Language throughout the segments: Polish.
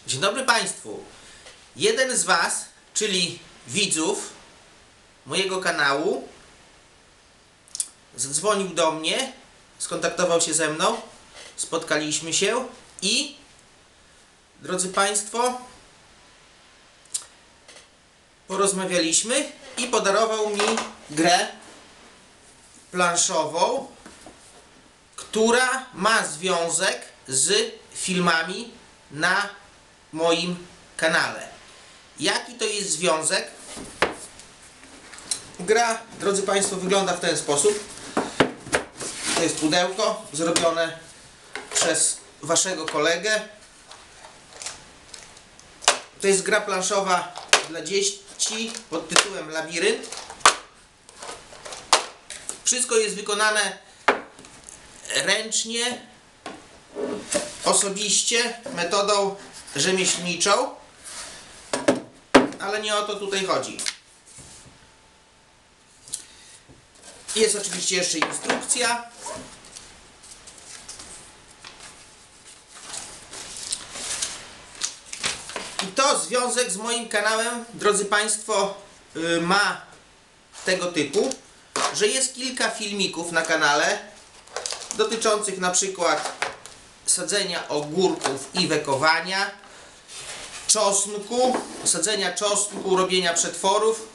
Dzień dobry Państwu. Jeden z Was, czyli widzów mojego kanału, zadzwonił do mnie, skontaktował się ze mną, spotkaliśmy się i, drodzy Państwo, porozmawialiśmy i podarował mi grę planszową, która ma związek z filmami na moim kanale. Jaki to jest związek? Gra, drodzy Państwo, wygląda w ten sposób. To jest pudełko zrobione przez Waszego kolegę. To jest gra planszowa dla dzieci pod tytułem Labirynt. Wszystko jest wykonane ręcznie, osobiście, metodą rzemieślniczą, ale nie o to tutaj chodzi. Jest oczywiście jeszcze instrukcja. I to związek z moim kanałem, drodzy Państwo, ma tego typu, że jest kilka filmików na kanale dotyczących na przykład sadzenia ogórków i wekowania, czosnku, sadzenia czosnku, robienia przetworów.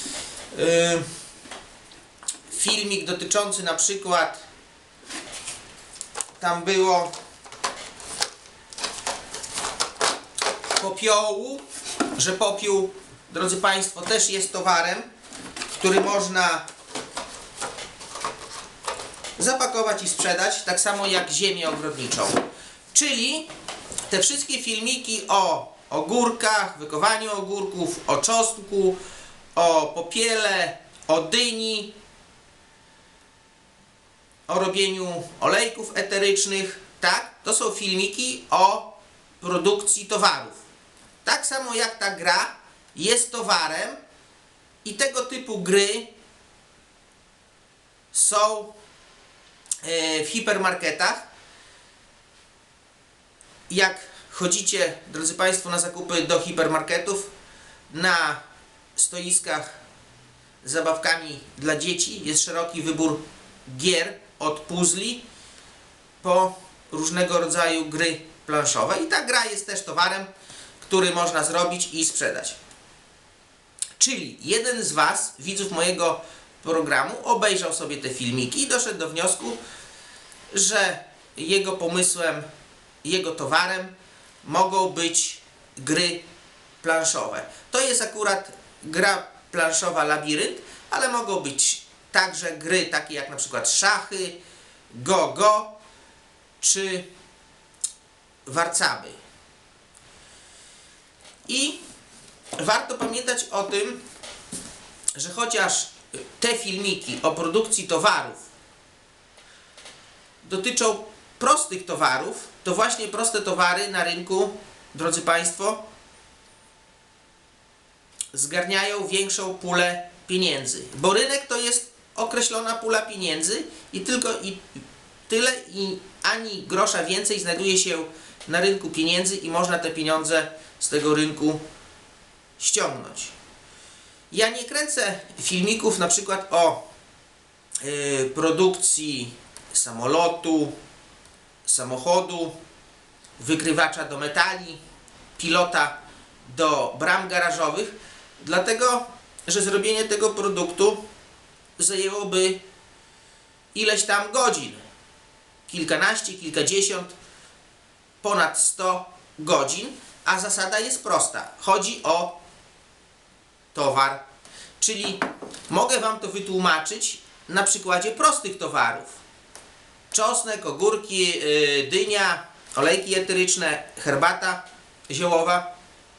Filmik dotyczący na przykład, tam było popiołu, że popiół, drodzy Państwo, też jest towarem, który można zapakować i sprzedać, tak samo jak ziemię ogrodniczą. Czyli te wszystkie filmiki o ogórkach, wykowaniu ogórków, o czosnku, o popiele, o dyni, o robieniu olejków eterycznych, tak? To są filmiki o produkcji towarów. Tak samo jak ta gra jest towarem i tego typu gry są w hipermarketach. Jak chodzicie, drodzy Państwo, na zakupy do hipermarketów, na stoiskach z zabawkami dla dzieci jest szeroki wybór gier, od puzli po różnego rodzaju gry planszowe. I ta gra jest też towarem, który można zrobić i sprzedać. Czyli jeden z Was, widzów mojego programu, obejrzał sobie te filmiki i doszedł do wniosku, że jego pomysłem, jego towarem mogą być gry planszowe. To jest akurat gra planszowa Labirynt, ale mogą być także gry takie jak na przykład szachy, go-go czy warcaby. I warto pamiętać o tym, że chociaż te filmiki o produkcji towarów dotyczą prostych towarów, to właśnie proste towary na rynku, drodzy Państwo, zgarniają większą pulę pieniędzy. Bo rynek to jest określona pula pieniędzy i tylko tyle i ani grosza więcej znajduje się na rynku pieniędzy i można te pieniądze z tego rynku ściągnąć. Ja nie kręcę filmików na przykład o produkcji samolotu, samochodu, wykrywacza do metali, pilota do bram garażowych, dlatego że zrobienie tego produktu zajęłoby ileś tam godzin. Kilkanaście, kilkadziesiąt, ponad 100 godzin, a zasada jest prosta. Chodzi o towar. Czyli mogę Wam to wytłumaczyć na przykładzie prostych towarów. Czosnek, ogórki, dynia, olejki eteryczne, herbata ziołowa.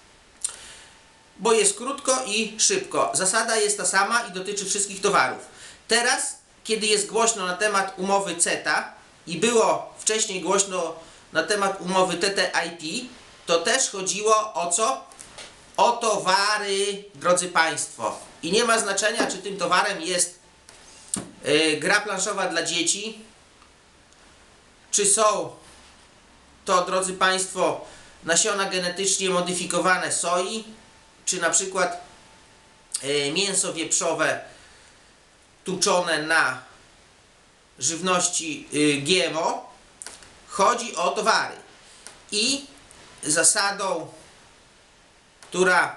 Bo jest krótko i szybko. Zasada jest ta sama i dotyczy wszystkich towarów. Teraz, kiedy jest głośno na temat umowy CETA i było wcześniej głośno na temat umowy TTIP, to też chodziło o co? O towary, drodzy Państwo. I nie ma znaczenia, czy tym towarem jest gra planszowa dla dzieci, czy są to, drodzy Państwo, nasiona genetycznie modyfikowane soi, czy na przykład mięso wieprzowe tuczone na żywności GMO. Chodzi o towary. I zasadą, która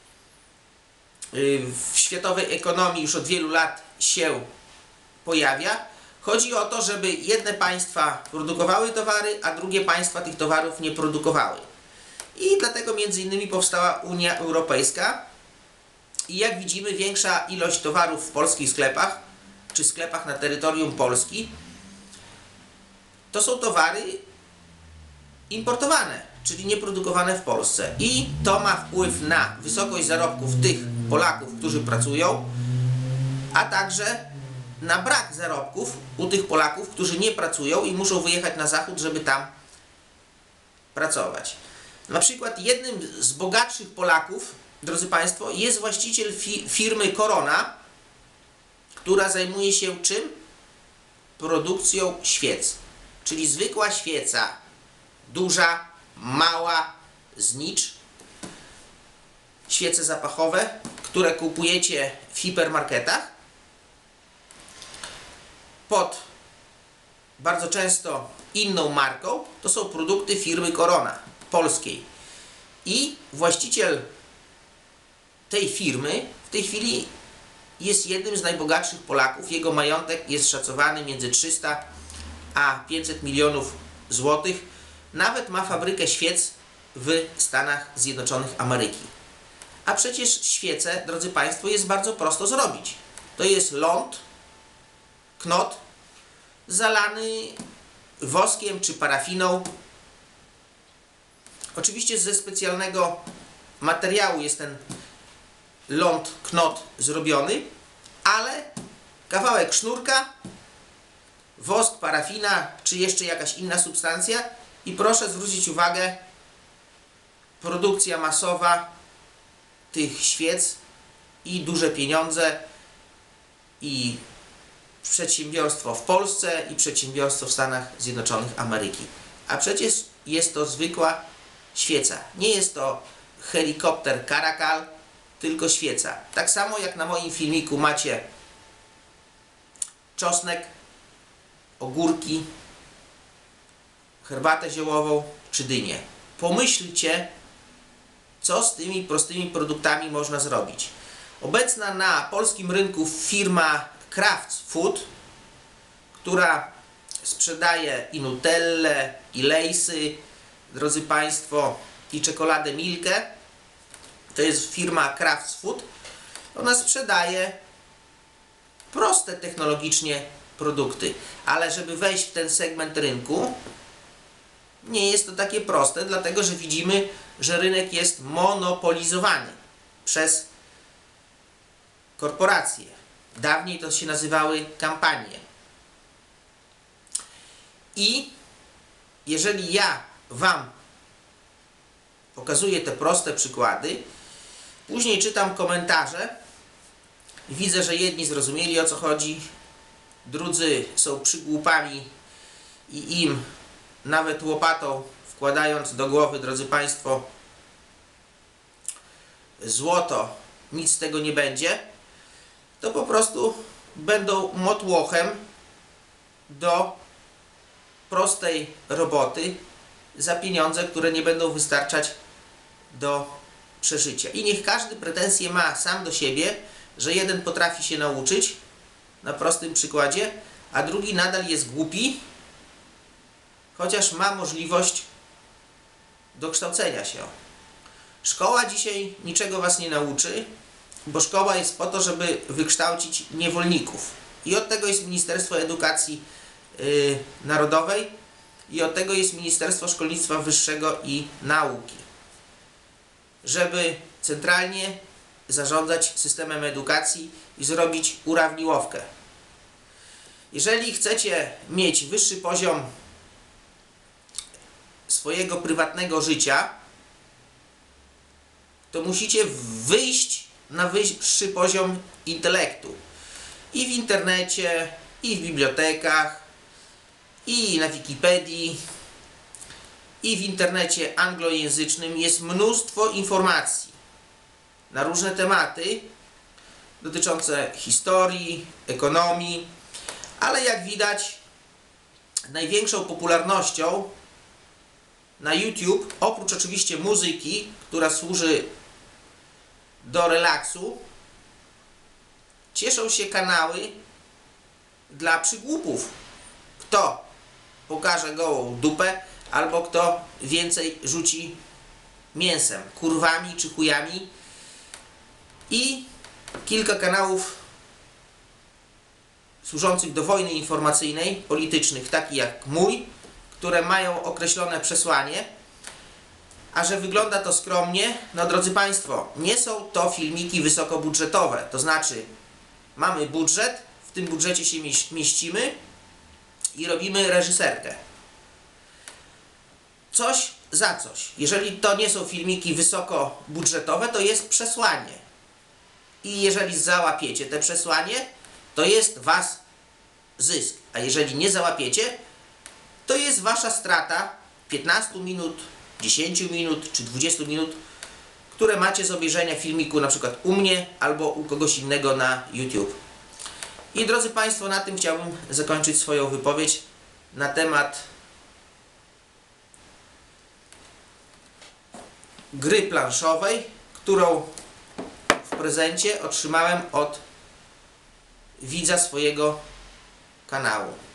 w światowej ekonomii już od wielu lat się pojawia, chodzi o to, żeby jedne państwa produkowały towary, a drugie państwa tych towarów nie produkowały. I dlatego między innymi powstała Unia Europejska. I jak widzimy, większa ilość towarów w polskich sklepach, czy sklepach na terytorium Polski, to są towary importowane, czyli nieprodukowane w Polsce. I to ma wpływ na wysokość zarobków tych Polaków, którzy pracują, a także na brak zarobków u tych Polaków, którzy nie pracują i muszą wyjechać na zachód, żeby tam pracować. Na przykład jednym z bogatszych Polaków, drodzy Państwo, jest właściciel firmy Corona, która zajmuje się czym? Produkcją świec. Czyli zwykła świeca, duża, mała, znicz, świece zapachowe, które kupujecie w hipermarketach, pod bardzo często inną marką, to są produkty firmy Corona, polskiej. I właściciel tej firmy w tej chwili jest jednym z najbogatszych Polaków. Jego majątek jest szacowany między 300 a 500 milionów złotych. Nawet ma fabrykę świec w Stanach Zjednoczonych Ameryki. A przecież świece, drodzy Państwo, jest bardzo prosto zrobić. To jest ląd, knot, zalany woskiem czy parafiną. Oczywiście ze specjalnego materiału jest ten ląd, knot zrobiony, ale kawałek sznurka, wosk, parafina, czy jeszcze jakaś inna substancja i proszę zwrócić uwagę, produkcja masowa tych świec i duże pieniądze i przedsiębiorstwo w Polsce i przedsiębiorstwo w Stanach Zjednoczonych Ameryki. A przecież jest to zwykła świeca. Nie jest to helikopter Caracal, tylko świeca. Tak samo jak na moim filmiku macie czosnek, ogórki, herbatę ziołową czy dynię. Pomyślcie, co z tymi prostymi produktami można zrobić. Obecna na polskim rynku firma Kraft Food, która sprzedaje i Nutellę, i Lay'sy, drodzy Państwo, i czekoladę Milkę. To jest firma Kraft Food. Ona sprzedaje proste technologicznie produkty, ale żeby wejść w ten segment rynku, nie jest to takie proste, dlatego że widzimy, że rynek jest monopolizowany przez korporacje. Dawniej to się nazywały kampanie. I jeżeli ja Wam pokazuję te proste przykłady, później czytam komentarze, widzę, że jedni zrozumieli, o co chodzi, drudzy są przygłupami i im nawet łopatą wkładając do głowy, drodzy Państwo, złoto, nic z tego nie będzie, to po prostu będą motłochem do prostej roboty za pieniądze, które nie będą wystarczać do przeżycia. I niech każdy pretensje ma sam do siebie, że jeden potrafi się nauczyć na prostym przykładzie, a drugi nadal jest głupi, chociaż ma możliwość dokształcenia się. Szkoła dzisiaj niczego Was nie nauczy, bo szkoła jest po to, żeby wykształcić niewolników. I od tego jest Ministerstwo Edukacji Narodowej i od tego jest Ministerstwo Szkolnictwa Wyższego i Nauki. Żeby centralnie zarządzać systemem edukacji i zrobić urawniłowkę. Jeżeli chcecie mieć wyższy poziom swojego prywatnego życia, to musicie wyjść na wyższy poziom intelektu. I w internecie, i w bibliotekach, i na Wikipedii, i w internecie anglojęzycznym jest mnóstwo informacji na różne tematy dotyczące historii, ekonomii, ale jak widać największą popularnością na YouTube, oprócz oczywiście muzyki, która służy do relaksu, cieszą się kanały dla przygłupów. Kto pokaże gołą dupę, albo kto więcej rzuci mięsem, kurwami czy chujami, i kilka kanałów służących do wojny informacyjnej, politycznych, takich jak mój, które mają określone przesłanie. A że wygląda to skromnie, no drodzy Państwo, nie są to filmiki wysokobudżetowe. To znaczy, mamy budżet, w tym budżecie się mieścimy i robimy reżyserkę. Coś za coś. Jeżeli to nie są filmiki wysokobudżetowe, to jest przesłanie. I jeżeli załapiecie te przesłanie, to jest Was zysk. A jeżeli nie załapiecie, to jest Wasza strata 15 minut, 10 minut czy 20 minut, które macie z obejrzenia filmiku na przykład u mnie albo u kogoś innego na YouTube. I drodzy Państwo, na tym chciałbym zakończyć swoją wypowiedź na temat gry planszowej, którą w prezencie otrzymałem od widza swojego kanału.